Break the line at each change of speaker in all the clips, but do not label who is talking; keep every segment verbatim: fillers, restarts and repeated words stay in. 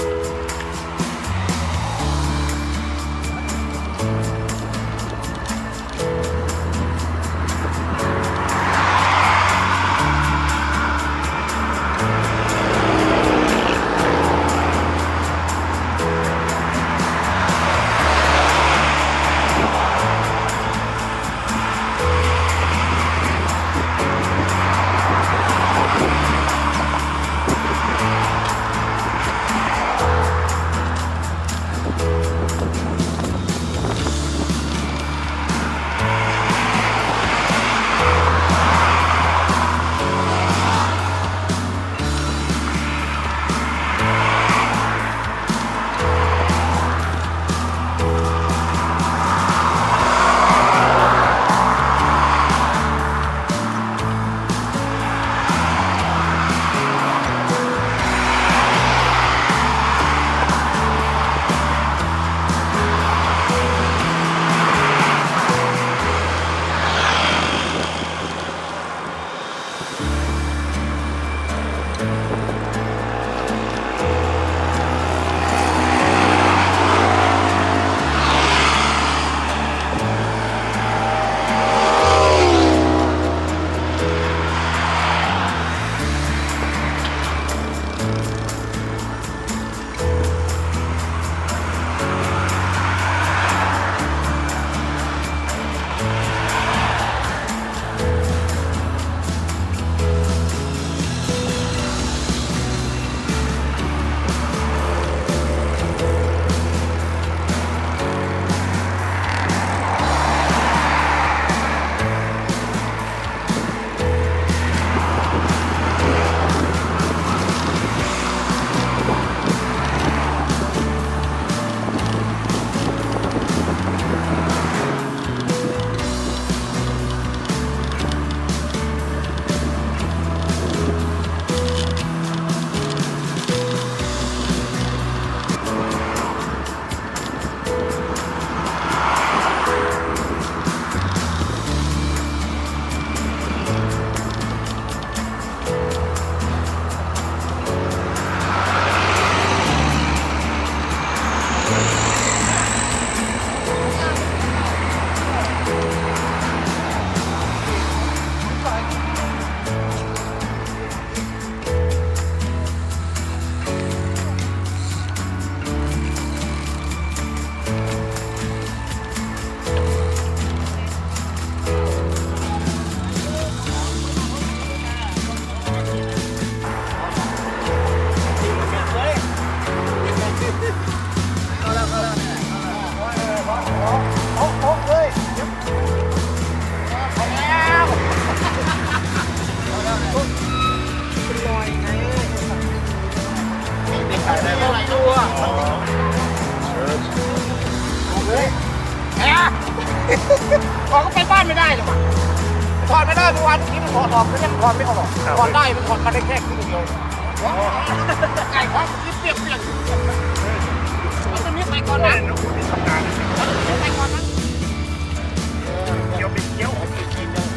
ถอดก็ไปบ้านไม่ได้หรอกถอดไม่ได้เมื่อวานนี้มันถอดออกแล้วยังถอดไม่ออกถอดได้มันถอดมาได้แค่ครึ่งเดียวไก่ทอดมันเปียกเปียกแล้วตอนนี้ไปก่อนนะไปก่อนนะเกี่ยวเป็นเกี่ยวของกินเลย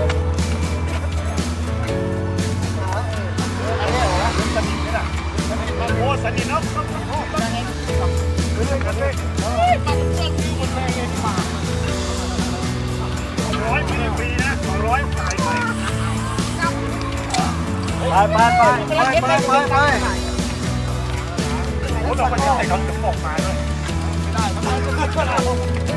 โอ้สนิทเนาะเลยกันเลยเฮ้ยมาเพื่อนมีหมดเลยไงที่มาร้อยปีปีนะร้อยสายไปไปไปไปไปไปไปโอ้ดอกมันใส่เขาจะปอกมาเลยไม่ได้ทำไมจะเลือกเพื่อนเรา